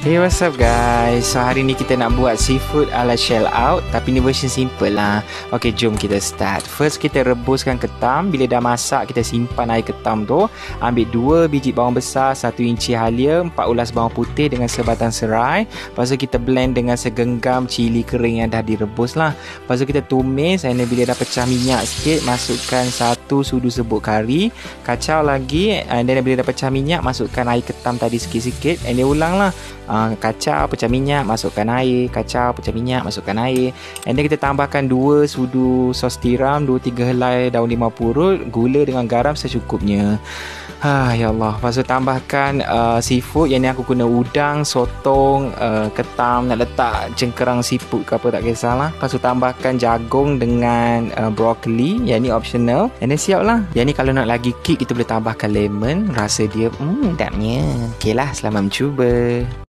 Hey, what's up guys? So hari ni kita nak buat seafood ala shell out, tapi ni version simple lah. Okay, jom kita start. First kita rebuskan ketam. Bila dah masak, kita simpan air ketam tu. Ambil 2 biji bawang besar, 1 inci halia, 4 ulas bawang putih dengan sebatang serai. Lepas tu kita blend dengan segenggam cili kering yang dah direbus lah. Lepas tu kita tumis, dan bila dah pecah minyak sikit, masukkan 1 sudu serbuk kari. Kacau lagi, dan bila dah pecah minyak, masukkan air ketam tadi sikit-sikit. And dia ulang lah. Kacau, pecah minyak, masukkan air. Kacau, pecah minyak, masukkan air. And then kita tambahkan 2 sudu sos tiram, 2-3 helai daun limau purut, gula dengan garam secukupnya. Ya Allah. Lepas tu tambahkan seafood. Yang ni aku guna udang, sotong, ketam. Nak letak cengkerang seafood ke apa tak kisahlah. Lepas tu tambahkan jagung dengan broccoli. Yang ni optional. And then siap lah. Yang ni kalau nak lagi kick, kita boleh tambahkan lemon. Rasa dia sedapnya. Okay lah, selamat mencuba.